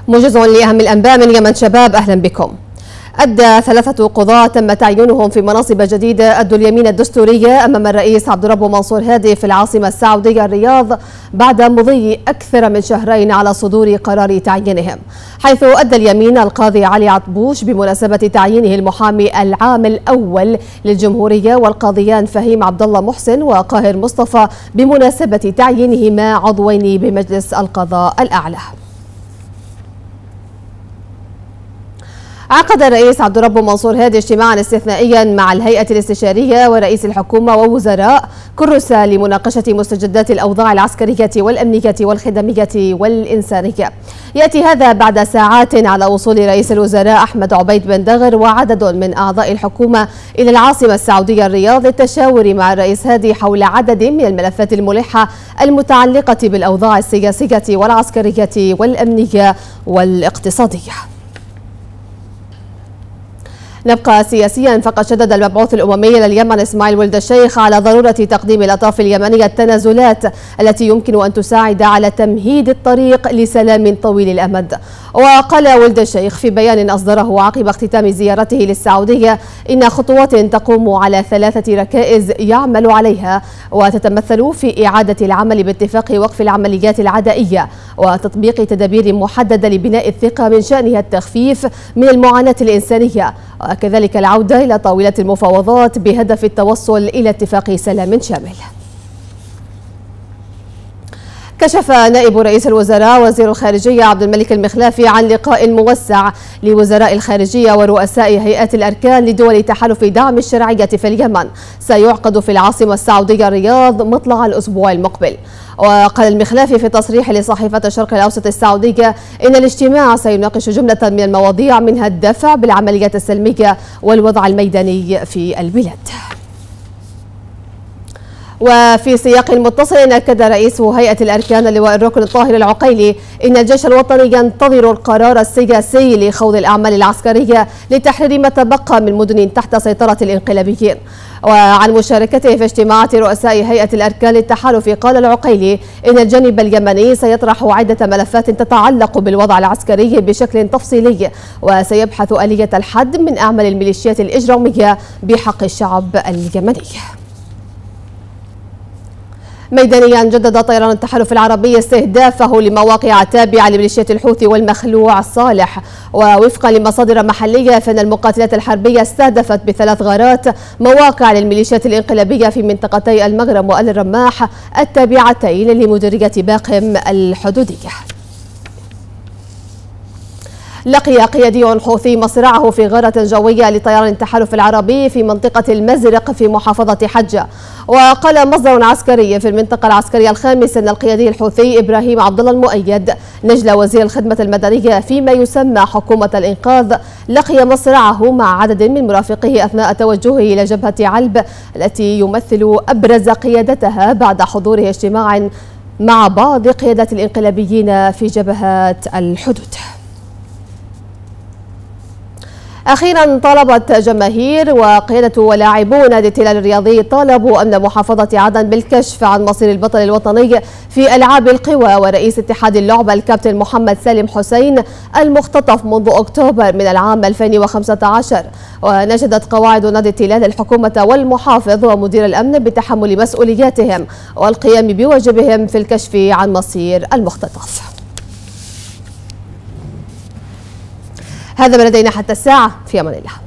موجز لأهم الأنباء من يمن شباب، أهلا بكم. أدى 3 قضاة تم تعيينهم في مناصب جديدة أدوا اليمين الدستورية أمام الرئيس عبد الرب منصور هادي في العاصمة السعودية الرياض بعد مضي أكثر من شهرين على صدور قرار تعيينهم، حيث أدى اليمين القاضي علي عطبوش بمناسبة تعيينه المحامي العام الأول للجمهورية، والقاضيان فهيم عبد الله محسن وقاهر مصطفى بمناسبة تعيينهما عضوين بمجلس القضاء الأعلى. عقد الرئيس عبد الرب منصور هادي اجتماعا استثنائيا مع الهيئة الاستشارية ورئيس الحكومة ووزراء كرسا لمناقشة مستجدات الأوضاع العسكرية والأمنية والخدمية والإنسانية. يأتي هذا بعد ساعات على وصول رئيس الوزراء أحمد عبيد بن دغر وعدد من أعضاء الحكومة إلى العاصمة السعودية الرياض للتشاور مع الرئيس هادي حول عدد من الملفات الملحة المتعلقة بالأوضاع السياسية والعسكرية والأمنية والاقتصادية. نبقى سياسيا، فقد شدد المبعوث الأممي لليمن إسماعيل ولد الشيخ على ضرورة تقديم الأطراف اليمنية التنازلات التي يمكن أن تساعد على تمهيد الطريق لسلام طويل الأمد. وقال ولد الشيخ في بيان أصدره عقب اختتام زيارته للسعودية إن خطوات تقوم على 3 ركائز يعمل عليها، وتتمثل في إعادة العمل باتفاق وقف العمليات العدائية وتطبيق تدابير محددة لبناء الثقة من شأنها التخفيف من المعاناة الإنسانية، وكذلك العودة إلى طاولة المفاوضات بهدف التوصل إلى اتفاق سلام شامل. كشف نائب رئيس الوزراء وزير الخارجية عبد الملك المخلافي عن لقاء موسع لوزراء الخارجية ورؤساء هيئات الأركان لدول تحالف دعم الشرعية في اليمن سيعقد في العاصمة السعودية الرياض مطلع الأسبوع المقبل. وقال المخلافي في تصريح لصحيفة الشرق الأوسط السعودية إن الاجتماع سيناقش جملة من المواضيع منها الدفع بالعمليات السلمية والوضع الميداني في البلاد. وفي سياق متصل، أكد رئيس هيئة الأركان اللواء الركن الطاهر العقيلي إن الجيش الوطني ينتظر القرار السياسي لخوض الأعمال العسكرية لتحرير ما تبقى من مدن تحت سيطرة الانقلابيين. وعن مشاركته في اجتماعات رؤساء هيئة الأركان للتحالف قال العقيلي إن الجانب اليمني سيطرح عدة ملفات تتعلق بالوضع العسكري بشكل تفصيلي، وسيبحث آلية الحد من أعمال الميليشيات الإجرامية بحق الشعب اليمني. ميدانيا، جدد طيران التحالف العربي استهدافه لمواقع تابعة لميليشيات الحوثي والمخلوع الصالح. ووفقا لمصادر محلية فإن المقاتلات الحربية استهدفت ب3 غارات مواقع للميليشيات الانقلابية في منطقتي المغرم وآل الرماح التابعتين لمديرية باقم الحدودية. لقي قيادي حوثي مصرعه في غارة جوية لطيران التحالف العربي في منطقة المزرق في محافظة حجة. وقال مصدر عسكري في المنطقة العسكرية الخامس أن القيادي الحوثي إبراهيم عبد الله المؤيد نجل وزير الخدمة المدنية فيما يسمى حكومة الإنقاذ لقي مصرعه مع عدد من مرافقيه أثناء توجهه إلى جبهة علب التي يمثل أبرز قيادتها بعد حضوره اجتماع مع بعض قيادات الانقلابيين في جبهات الحدود. أخيرا، طالبت جماهير وقيادة ولاعبو نادي التلال الرياضي طالبوا أمن محافظة عدن بالكشف عن مصير البطل الوطني في ألعاب القوى ورئيس اتحاد اللعبة الكابتن محمد سالم حسين المختطف منذ أكتوبر من العام 2015. ونشدت قواعد نادي التلال الحكومة والمحافظ ومدير الأمن بتحمل مسؤولياتهم والقيام بواجبهم في الكشف عن مصير المختطف. هذا ما لدينا حتى الساعة، في أمان الله.